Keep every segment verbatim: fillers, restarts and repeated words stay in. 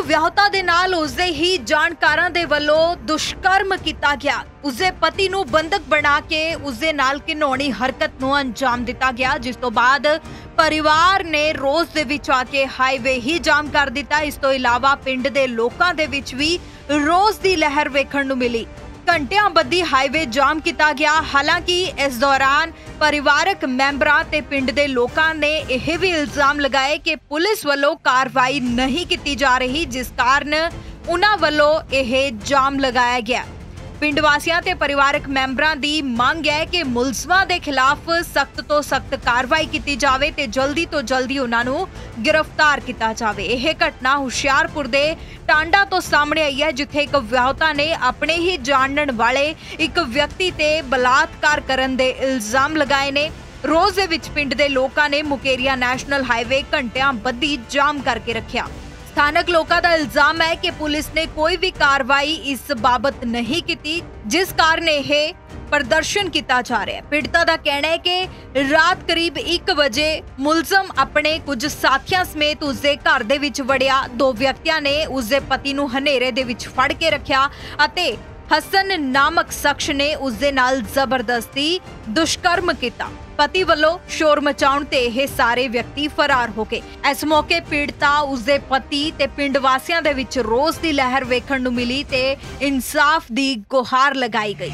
ਵਿਆਹੁਤਾ ਦੇ ਨਾਲ ਉਸਦੇ ਹੀ ਜਾਣਕਾਰਾਂ ਦੇ ਵੱਲੋਂ ਦੁਸ਼ਕਰਮ ਕੀਤਾ ਗਿਆ। ਉਸਦੇ ਪਤੀ ਨੂੰ ਬੰਦਕ ਬਣਾ ਕੇ ਉਸਦੇ ਨਾਲ ਘਿਨੌਣੀ ਹਰਕਤ ਨੂੰ ਅੰਜਾਮ ਦਿੱਤਾ ਗਿਆ, ਜਿਸ ਤੋਂ ਬਾਅਦ ਪਰਿਵਾਰ ਨੇ ਰੋਸ ਦੇ ਵਿੱਚ ਆ ਕੇ ਹਾਈਵੇ ਹੀ ਜਾਮ ਕਰ ਦਿੱਤਾ। ਇਸ ਤੋਂ ਇਲਾਵਾ ਪਿੰਡ ਦੇ ਲੋਕਾਂ ਦੇ ਵਿੱਚ ਵੀ ਰੋਸ ਦੀ ਲਹਿਰ ਵੇਖਣ ਨੂੰ ਮਿਲੀ। ਘੰਟਿਆਂ ਬੱਧੀ ਹਾਈਵੇ ਜਾਮ ਕੀਤਾ ਗਿਆ। ਹਾਲਾਂਕਿ ਇਸ ਦੌਰਾਨ ਪਰਿਵਾਰਕ ਮੈਂਬਰਾਂ ਤੇ ਪਿੰਡ ਦੇ ਲੋਕਾਂ ਨੇ ਇਹ ਵੀ ਇਲਜ਼ਾਮ ਲਗਾਏ ਕਿ ਪੁਲਿਸ ਵੱਲੋਂ ਕਾਰਵਾਈ ਨਹੀਂ ਕੀਤੀ ਜਾ ਰਹੀ, ਜਿਸ ਕਾਰਨ ਉਹਨਾਂ ਵੱਲੋਂ ਇਹ ਜਾਮ ਲਗਾਇਆ ਗਿਆ। ਪਿੰਡ ਵਾਸੀਆਂ ਤੇ ਪਰਿਵਾਰਕ ਮੈਂਬਰਾਂ ਦੀ ਮੰਗ ਹੈ ਕਿ ਮੁਲਜ਼ਮਾਂ ਦੇ ਖਿਲਾਫ ਸਖਤ ਤੋਂ ਸਖਤ ਕਾਰਵਾਈ ਕੀਤੀ ਜਾਵੇ ਤੇ ਜਲਦੀ ਤੋਂ ਜਲਦੀ ਉਹਨਾਂ ਨੂੰ ਗ੍ਰਿਫਤਾਰ ਕੀਤਾ ਜਾਵੇ। ਇਹ ਘਟਨਾ ਹੁਸ਼ਿਆਰਪੁਰ ਦੇ ਟਾਂਡਾ ਤੋਂ ਸਾਹਮਣੇ ਆਈ ਹੈ, ਜਿੱਥੇ ਇੱਕ ਵਿਆਹੁਤਾ ਨੇ ਆਪਣੇ ਹੀ ਜਾਣਨ ਵਾਲੇ ਇੱਕ ਵਿਅਕਤੀ ਤੇ ਬਲਾਤਕਾਰ ਕਰਨ ਦੇ ਇਲਜ਼ਾਮ ਲਗਾਏ ਨੇ। ਰੋਜ਼ ਦੇ ਵਿੱਚ ਪਿੰਡ ਦੇ ਲੋਕਾਂ ਨੇ ਮੁਕੇਰੀਆ ਨੈਸ਼ਨਲ ਹਾਈਵੇ ਘੰਟਿਆਂ ਬੱਧੀ ਜਾਮ ਕਰਕੇ ਰੱਖਿਆ। ਸਥਾਨਕ ਲੋਕਾਂ ਦਾ ਇਲਜ਼ਾਮ ਹੈ ਕਿ ਪੁਲਿਸ ਨੇ ਕੋਈ ਵੀ ਕਾਰਵਾਈ ਇਸ ਬਾਬਤ ਨਹੀਂ ਕੀਤੀ, ਜਿਸ ਕਾਰਨ ਇਹ ਪ੍ਰਦਰਸ਼ਨ ਕੀਤਾ ਜਾ ਰਿਹਾ ਹੈ। ਪੀੜਤਾ ਦਾ ਕਹਿਣਾ ਹੈ ਕਿ ਰਾਤ ਕਰੀਬ ਇੱਕ ਵਜੇ ਮੁਲਜ਼ਮ ਆਪਣੇ ਕੁਝ ਸਾਥੀਆਂ ਸਮੇਤ ਉਸਦੇ ਘਰ ਦੇ ਵਿੱਚ ਵੜਿਆ। ਦੋ ਵਿਅਕਤੀਆਂ ਨੇ ਉਸਦੇ ਪਤੀ ਨੂੰ ਹਨੇਰੇ ਦੇ ਵਿੱਚ ਫੜ ਕੇ ਰੱਖਿਆ ਅਤੇ ਹਸਨ ਨਾਮਕ ਸ਼ਖਸ ਨੇ ਉਸਦੇ ਨਾਲ ਜ਼ਬਰਦਸਤੀ ਦੁਸ਼ਕਰਮ ਕੀਤਾ। ਪਤੀ ਵੱਲੋਂ ਸ਼ੋਰ ਮਚਾਉਣ ਤੇ ਇਹ ਸਾਰੇ ਵਿਅਕਤੀ ਫਰਾਰ ਹੋ ਗਏ। ਇਸ ਮੌਕੇ ਪੀੜਤਾ, ਉਸਦੇ ਪਤੀ ਤੇ ਪਿੰਡ ਵਾਸੀਆਂ ਦੇ ਵਿੱਚ ਰੋਸ ਦੀ ਲਹਿਰ ਵੇਖਣ ਨੂੰ ਮਿਲੀ ਤੇ ਇਨਸਾਫ ਦੀ ਗੁਹਾਰ ਲਗਾਈ ਗਈ।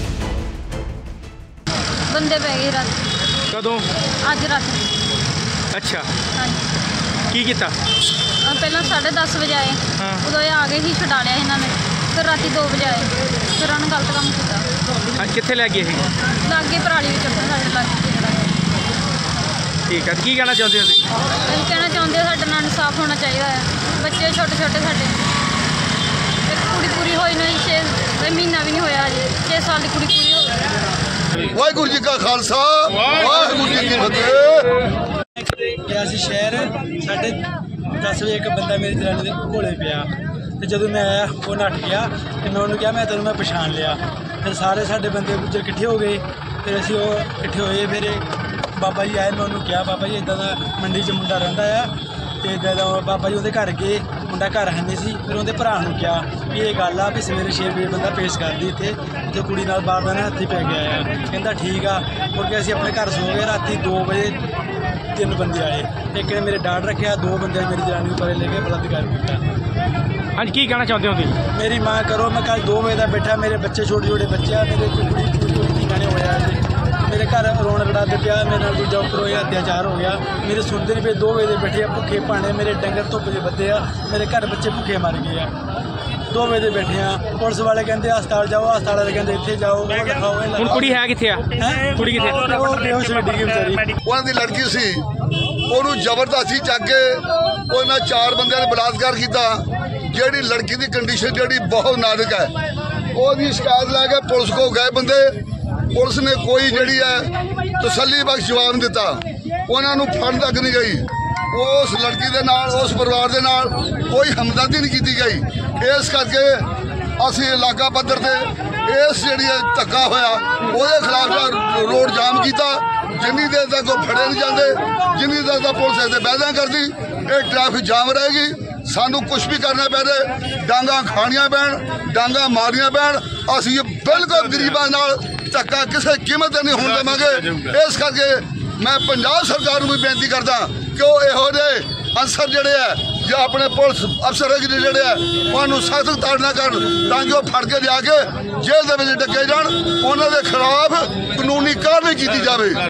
ਬੰਦੇ ਪੈ ਗਏ ਰਾਤ। ਕਦੋਂ? ਅੱਜ ਰਾਤ। ਅੱਛਾ, ਹਾਂਜੀ। ਕੀ ਕੀਤਾ? ਪਹਿਲਾਂ ਸਾਢੇ ਦਸ ਵਜੇ ਆਏ, ਉਦੋਂ ਇਹ ਆ ਗਏ ਹੀ, ਛੁਡਾ ਲਿਆ ਇਹਨਾਂ ਨੇ। ਫਿਰ ਰਾਤੀ ਦੋ ਵਜੇ ਆਏ, ਫਿਰ ਉਹਨਾਂ ਨੇ ਗਲਤ ਕੰਮ ਕੀਤਾ। ਹਾਂ, ਕਿੱਥੇ ਲੈ ਗਏ ਇਹ? ਲਾਗੇ ਪਰਾਲੀ ਵਿੱਚ ਸਾਡੇ ਲਾਗੇ। ਠੀਕ ਹੈ, ਕੀ ਕਹਿਣਾ ਚਾਹੁੰਦੇ ਹੋ ਤੁਸੀਂ? ਅਸੀਂ ਕਹਿਣਾ ਚਾਹੁੰਦੇ ਹਾਂ ਸਾਡੇ ਨਾਲ ਇਨਸਾਫ ਹੋਣਾ ਚਾਹੀਦਾ ਹੈ। ਬੱਚੇ ਛੋਟੇ ਛੋਟੇ ਸਾਡੇ, ਇੱਕ ਕੁੜੀ ਪੂਰੀ ਹੋਈ ਨਹੀਂ, ਛੇ ਮਹੀਨਾ ਵੀ ਨਹੀਂ ਹੋਇਆ ਅਜੇ, ਛੇ ਸਾਲ ਦੀ ਕੁੜੀ ਪੂਰੀ ਹੋ ਗਈ। ਵਾਹਿਗੁਰੂ ਜੀ ਕਾ ਖਾਲਸਾ, ਵਾਹਿਗੁਰੂ ਜੀ ਕੀ ਫਤਿਹ। ਗਿਆ ਸੀ ਸ਼ਹਿਰ, ਸਾਡੇ ਦਸ ਵਜੇ ਇੱਕ ਬੰਦਾ ਮੇਰੀ ਜਨਾਨੀ ਦੇ ਕੋਲੇ ਪਿਆ ਤੇ ਜਦੋਂ ਮੈਂ ਆਇਆ ਉਹ ਨੱਠ ਗਿਆ ਤੇ ਮੈਂ ਉਹਨੂੰ ਕਿਹਾ ਮੈਂ ਤੈਨੂੰ ਮੈਂ ਪਛਾਣ ਲਿਆ। ਫਿਰ ਸਾਰੇ ਸਾਡੇ ਬੰਦੇ ਦੂਜੇ ਇਕੱਠੇ ਹੋ ਗਏ, ਫਿਰ ਅਸੀਂ ਉਹ ਇਕੱਠੇ ਹੋਏ। ਫਿਰ ਬਾਬਾ ਜੀ ਆਏ, ਮੈਂ ਉਹਨੂੰ ਕਿਹਾ ਬਾਬਾ ਜੀ ਇੱਦਾਂ ਦਾ ਮੰਡੀ 'ਚ ਮੁੰਡਾ ਰਹਿੰਦਾ ਆ ਤੇ ਇੱਦਾਂ ਦਾ। ਬਾਬਾ ਜੀ ਉਹਦੇ ਘਰ ਗਏ, ਮੁੰਡਾ ਘਰ ਹੈ ਨਹੀਂ ਸੀ। ਫਿਰ ਉਹਦੇ ਭਰਾ ਨੂੰ ਕਿਹਾ ਵੀ ਇਹ ਗੱਲ ਆ ਵੀ ਸਵੇਰੇ ਛੇ ਵਜੇ ਬੰਦਾ ਪੇਸ਼ ਕਰਦੀ ਇੱਥੇ, ਉੱਥੇ ਕੁੜੀ ਨਾਲ ਬਾਰ ਦਾ ਨਾ ਹੱਥੀ ਪੈ ਗਿਆ ਆ। ਕਹਿੰਦਾ ਠੀਕ ਆ। ਮੁੜ ਕੇ ਅਸੀਂ ਆਪਣੇ ਘਰ ਸੋ ਗਏ। ਰਾਤੀ ਦੋ ਵਜੇ ਤਿੰਨ ਬੰਦੇ ਆਏ, ਇੱਕ ਨੇ ਮੇਰੇ ਡਾਟ ਰੱਖਿਆ, ਦੋ ਬੰਦੇ ਮੇਰੀ ਜਨਾਨੀ ਨੂੰ ਪਰੇ ਲੈ ਕੇ ਬਲਾਤਕਾਰ ਕੀਤਾ। ਹਾਂਜੀ, ਕੀ ਕਹਿਣਾ ਚਾਹੁੰਦੇ ਹੋ ਤੁਸੀਂ? ਮੇਰੀ ਮਾਂ ਕਰੋ, ਮੈਂ ਕੱਲ ਦੋ ਵਜੇ ਦਾ ਬੈਠਾ, ਮੇਰੇ ਬੱਚੇ ਛੋਟੇ ਛੋਟੇ ਬੱਚੇ ਆ, ਮੇਰੇ ਕੁੜੀ ਕੁੜੀ ਗਾਣੇ ਹੋਇਆ ਜੀ। ਮੇਰੇ ਘਰ ਰੋਣ ਰੜਾਦੇ ਪਿਆ, ਮੇਰੇ ਨਾਲ ਦੂਜਾ ਉੱਪਰ ਹੋਇਆ, ਅਤਿਆਚਾਰ ਹੋ ਗਿਆ। ਮੇਰੇ ਸੁਣਦੇ ਨਹੀਂ ਪਏ, ਦੋ ਵਜੇ ਦੇ ਬੈਠੇ ਆ ਭੁੱਖੇ ਭਾਣੇ, ਮੇਰੇ ਡੰਗਰ ਧੁੱਪ ਦੇ ਬੱਦੇ ਆ, ਮੇਰੇ ਘਰ ਬੱਚੇ ਭੁੱਖੇ ਮਰ ਗਏ ਆ। ਦੋ ਵਜੇ ਦੇ ਬੈਠੇ ਆ। ਪੁਲਿਸ ਵਾਲੇ ਕਹਿੰਦੇ ਹਸਪਤਾਲ ਜਾਓ, ਹਸਪਤਾਲ ਵਾਲੇ ਕਹਿੰਦੇ ਇੱਥੇ ਜਾਓ, ਉਹ ਲਿਖਾਓ। ਹੁਣ ਕੁੜੀ ਹੈ ਕਿੱਥੇ ਆ? ਕੁੜੀ ਕਿੱਥੇ? ਉਹ ਬੇਹੋਸ਼ ਵੱਡੀ ਗਈ ਵਿਚਾਰੀ। ਉਹਨਾਂ ਦੀ ਲੜਕੀ ਸੀ, ਉਹਨੂੰ ਜ਼ਬਰਦਸਤੀ ਚੱਕ ਕੇ ਉਹਨਾਂ ਚਾਰ ਬੰਦਿਆਂ ਨੇ ਬਲਾਤਕਾਰ ਕੀਤਾ। ਜਿਹੜੀ ਲੜਕੀ ਦੀ ਕੰਡੀਸ਼ਨ ਜਿਹੜੀ ਬਹੁਤ ਨਾਜ਼ੁਕ ਹੈ, ਉਹਦੀ ਸ਼ਿਕਾਇਤ ਲੈ ਕੇ ਪੁਲਿਸ ਕੋਲ ਗਏ ਬੰਦੇ। ਪੁਲਿਸ ਨੇ ਕੋਈ ਜਿਹੜੀ ਹੈ ਤਸੱਲੀ ਬਖਸ਼ ਜਵਾਬ ਨਹੀਂ ਦਿੱਤਾ, ਉਹਨਾਂ ਨੂੰ ਫੜਨ ਤੱਕ ਨਹੀਂ ਗਈ। ਉਸ ਲੜਕੀ ਦੇ ਨਾਲ, ਉਸ ਪਰਿਵਾਰ ਦੇ ਨਾਲ ਕੋਈ ਹਮਦਰਦੀ ਨਹੀਂ ਕੀਤੀ ਗਈ। ਇਸ ਕਰਕੇ ਅਸੀਂ ਇਲਾਕਾ ਪੱਧਰ ਤੇ ਇਸ ਜਿਹੜੀ ਧੱਕਾ ਹੋਇਆ ਉਹਦੇ ਖਿਲਾਫ ਰੋਡ ਜਾਮ ਕੀਤਾ। ਜਿੰਨੀ ਦੇਰ ਤੱਕ ਉਹ ਫੜੇ ਨਹੀਂ ਜਾਂਦੇ, ਜਿੰਨੀ ਦੇਰ ਤੱਕ ਪੁਲਿਸ ਇੱਥੇ ਬਹਿਦਾਂ ਕਰਦੀ, ਇਹ ਟ੍ਰੈਫਿਕ ਜਾਮ ਰਹੇਗੀ। ਸਾਨੂੰ ਕੁਛ ਵੀ ਕਰਨਾ ਪਵੇ, ਡਾਂਗਾ ਖਾਣੀਆਂ ਪੈਣ, ਡਾਂਗਾ ਮਾਰੀਆਂ ਪੈਣ, ਅਸੀਂ ਬਿਲਕੁਲ ਗਰੀਬਾਂ ਨਾਲ ਧੱਕਾ ਕਿਸੇ ਕੀਮਤ ਤੇ ਨਹੀਂ ਹੋਣ ਦੇਵਾਂਗੇ। ਇਸ ਕਰਕੇ ਮੈਂ ਪੰਜਾਬ ਸਰਕਾਰ ਨੂੰ ਵੀ ਬੇਨਤੀ ਕਰਦਾ ਕਿ ਉਹ ਇਹੋ ਜਿਹੇ ਅਨਸਰ ਜਿਹੜੇ ਆ ਜਾਂ ਆਪਣੇ ਪੁਲਿਸ ਅਫਸਰ ਜਿਹੜੇ ਆ ਉਹਨੂੰ ਸਖਤ ਤਾੜਨਾ ਕਰਨ, ਤਾਂ ਕਿ ਉਹ ਫੜ ਕੇ ਲਿਆ ਕੇ ਜੇਲ੍ਹ ਦੇ ਵਿੱਚ ਡੱਕੇ ਜਾਣ, ਉਹਨਾਂ ਦੇ ਖਿਲਾਫ ਕਾਨੂੰਨੀ ਕਾਰਵਾਈ ਕੀਤੀ ਜਾਵੇ।